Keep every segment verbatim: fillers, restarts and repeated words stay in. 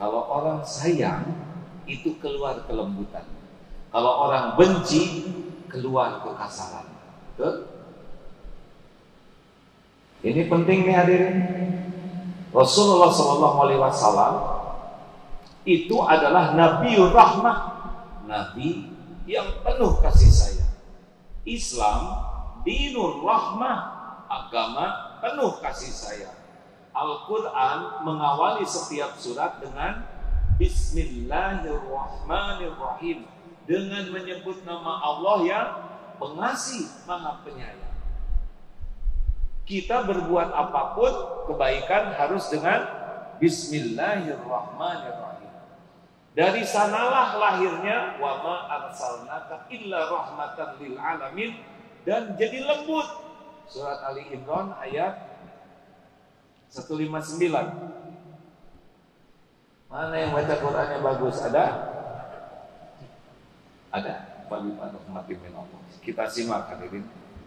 Kalau orang sayang, itu keluar kelembutan. Kalau orang benci, keluar kekasaran. Betul? Ini penting nih hadirin. Rasulullah shallallahu alaihi wasallam itu adalah Nabiur Rahmah, Nabi yang penuh kasih sayang. Islam dinur rahmah, agama penuh kasih sayang. Al-Quran mengawali setiap surat dengan Bismillahirrahmanirrahim, dengan menyebut nama Allah yang pengasih, maha penyayang. Kita berbuat apapun kebaikan harus dengan Bismillahirrahmanirrahim. Dari sanalah lahirnya wa ma arsalnaka illa rahmatan lil alamin, dan jadi lembut. Surat Ali Imran ayat seratus lima puluh sembilan. Mana yang baca Qurannya bagus? Ada? Ada. Kita simak hadirin.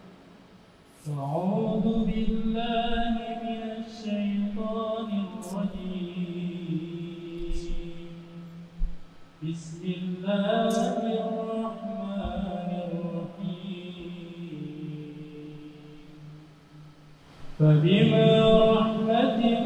A'udzu billahi minasy syaithanir rajim. Bismillahirrahmanirrahim. Fabima rahmatin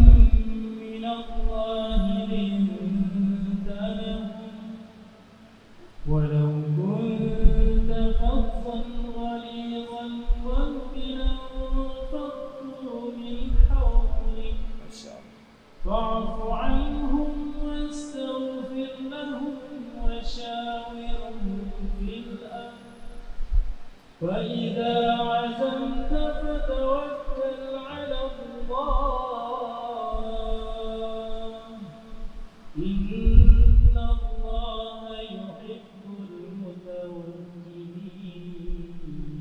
minallahi linta lahum walau kunta faddan ghalidhan qalbi lanfaddu min hawlik fa'fu anhum wastaghfir lahum washawirhum fil amr fa idza 'azamta fatawakkal 'ala Allah inna Allaha yuhibbul mutawakkilin.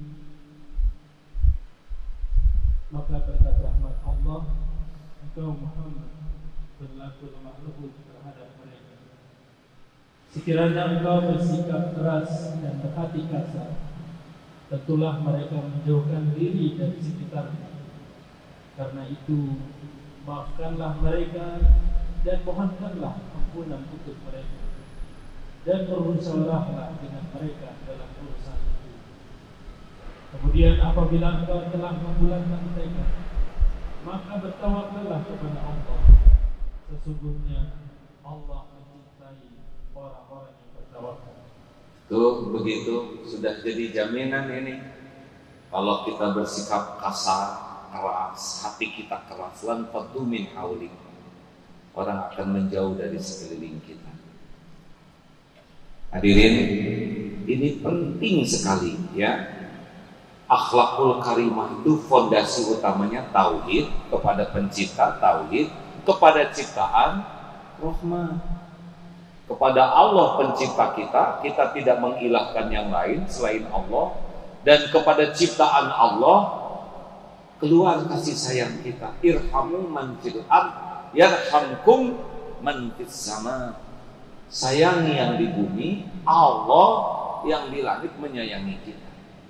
Maka berkat rahmat Allah, engkau Muhammad berlaku lemah lembut terhadap mereka. Sekiranya engkau bersikap keras dan berhati kasar, tentulah mereka menjauhkan diri dari sekitarnya. Karena itu, maafkanlah mereka dan mohonkanlah ampunan untuk mereka, dan bermusyawarahlah dengan mereka dalam urusan itu. Kemudian apabila engkau telah membulatkan tekad, maka bertawakallah kepada Allah. Sesungguhnya Allah mencintai orang-orang yang bertawakal. Tuh begitu sudah jadi jaminan ini. Kalau kita bersikap kasar, keras, hati kita keras, lan faddu min haulik, orang akan menjauh dari sekeliling kita. Hadirin, ini penting sekali ya. Akhlakul karimah itu fondasi utamanya tauhid, kepada pencipta tauhid, kepada ciptaan rahmah. Kepada Allah pencipta kita, kita tidak mengilahkan yang lain selain Allah, dan kepada ciptaan Allah keluar kasih sayang kita. Irhamu man fil ard yarhamkum man fis sama. Sayangi yang di bumi, Allah yang di langit menyayangi kita.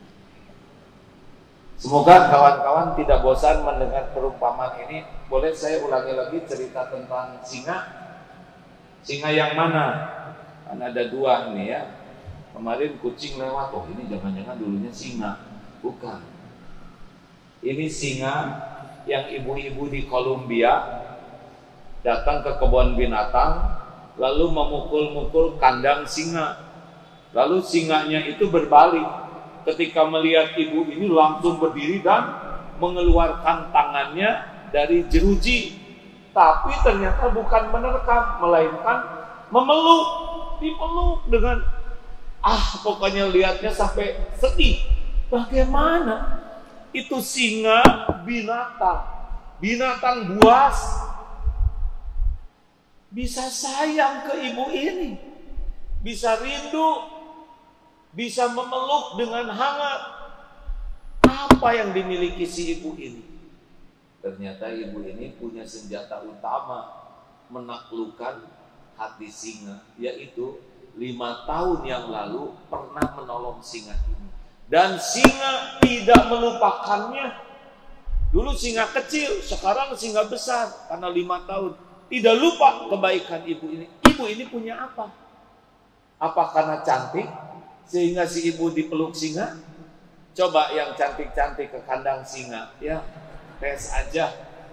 Semoga kawan-kawan tidak bosan mendengar perumpamaan ini. Boleh saya ulangi lagi cerita tentang singa? Singa yang mana? Kan ada dua nih ya. Kemarin kucing lewat, oh ini jangan-jangan dulunya singa. Bukan. Ini singa yang ibu-ibu di Kolombia datang ke kebun binatang, lalu memukul-mukul kandang singa. Lalu singanya itu berbalik. Ketika melihat ibu ini langsung berdiri dan mengeluarkan tangannya dari jeruji. Tapi ternyata bukan menerkam, melainkan memeluk. Dipeluk dengan, ah pokoknya lihatnya sampai sedih. Bagaimana? Itu singa binatang, binatang buas bisa sayang ke ibu ini, bisa rindu, bisa memeluk dengan hangat. Apa yang dimiliki si ibu ini? Ternyata ibu ini punya senjata utama menaklukkan hati singa, yaitu lima tahun yang lalu pernah menolong singa ini. Dan singa tidak melupakannya. Dulu singa kecil, sekarang singa besar karena lima tahun. tidak lupa kebaikan ibu ini. Ibu ini punya apa? Apa karena cantik sehingga si ibu dipeluk singa? Coba yang cantik-cantik ke kandang singa, ya tes aja.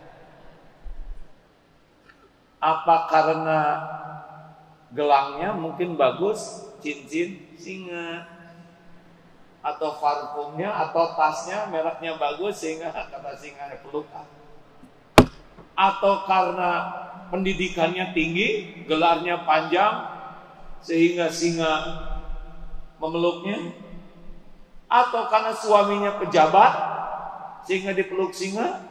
Apa karena gelangnya mungkin bagus, cincin singa, atau parfumnya atau tasnya mereknya bagus sehingga kata singa peluk? Atau karena pendidikannya tinggi, gelarnya panjang sehingga singa memeluknya? Atau karena suaminya pejabat sehingga dipeluk singa?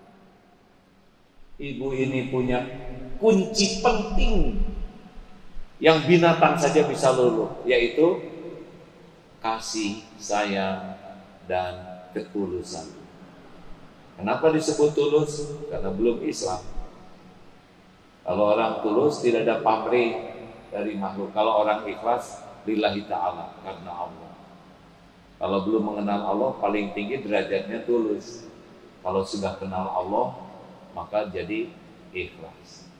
Ibu ini punya kunci penting yang binatang saja bisa luluh, yaitu kasih sayang dan ketulusan. Kenapa disebut tulus? Karena belum Islam. Kalau orang tulus tidak ada pamrih dari makhluk. Kalau orang ikhlas lillahi ta'ala, karena Allah. Kalau belum mengenal Allah, paling tinggi derajatnya tulus. Kalau sudah kenal Allah, maka jadi ikhlas.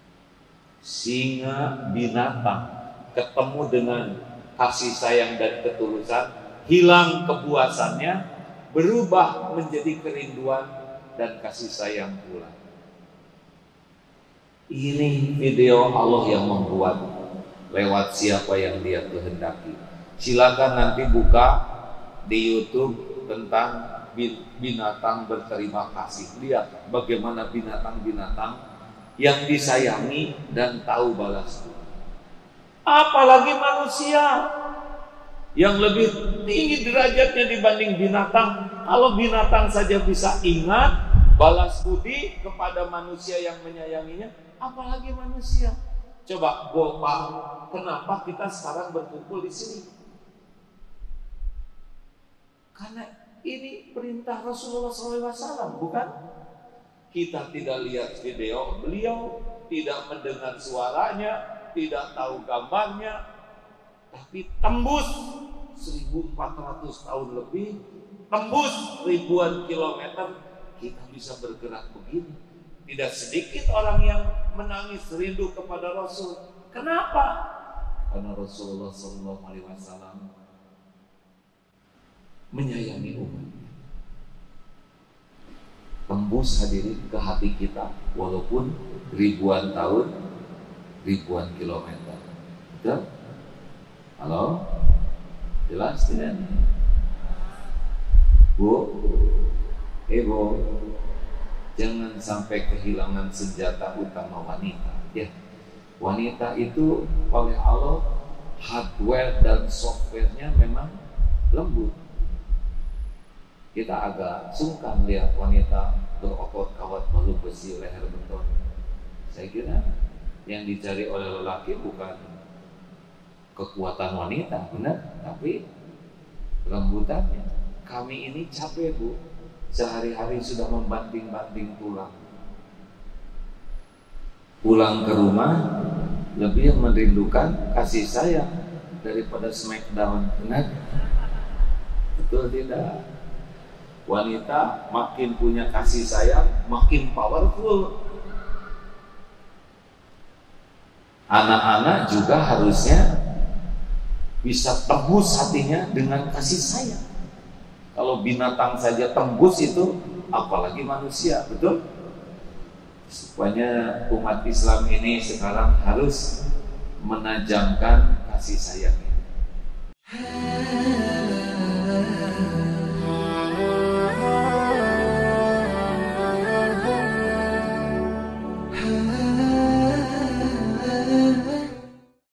Singa binatang ketemu dengan kasih sayang dan ketulusan, hilang kepuasannya, berubah menjadi kerinduan dan kasih sayang pula. Ini video Allah yang membuat lewat siapa yang Dia kehendaki. Silakan nanti buka di YouTube tentang binatang berterima kasih. Lihat bagaimana binatang-binatang yang disayangi dan tahu balas budi. Apalagi manusia yang lebih tinggi derajatnya dibanding binatang. Kalau binatang saja bisa ingat balas budi kepada manusia yang menyayanginya, apalagi manusia. Coba Bapak, kenapa kita sekarang berkumpul di sini? Karena ini perintah Rasulullah shallallahu alaihi wasallam, bukan? Kita tidak lihat video beliau, tidak mendengar suaranya, tidak tahu gambarnya, tapi tembus seribu empat ratus tahun lebih, tembus ribuan kilometer, kita bisa bergerak begini. Tidak sedikit orang yang menangis rindu kepada Rasul. Kenapa? Karena Rasulullah shallallahu alaihi wasallam menyayangi umatnya. Tembus hadirin ke hati kita walaupun ribuan tahun, ribuan kilometer. Betul? Halo? Jelas tidak? Bu? Eh Bu, jangan sampai kehilangan senjata utama wanita. Ya, wanita itu oleh Allah hardware dan softwarenya memang lembut. Kita agak sungkan lihat wanita berotot kawat bahu besi leher beton. Saya kira yang dicari oleh lelaki bukan kekuatan wanita, benar, tapi lembutannya. Kami ini capek Bu, sehari-hari sudah membanting-banting tulang. Pulang ke rumah lebih merindukan kasih sayang daripada smackdown, benar? Betul tidak? Wanita makin punya kasih sayang, makin powerful. Anak-anak juga harusnya bisa tembus hatinya dengan kasih sayang. Kalau binatang saja tembus itu, apalagi manusia, betul? Supaya umat Islam ini sekarang harus menajamkan kasih sayang.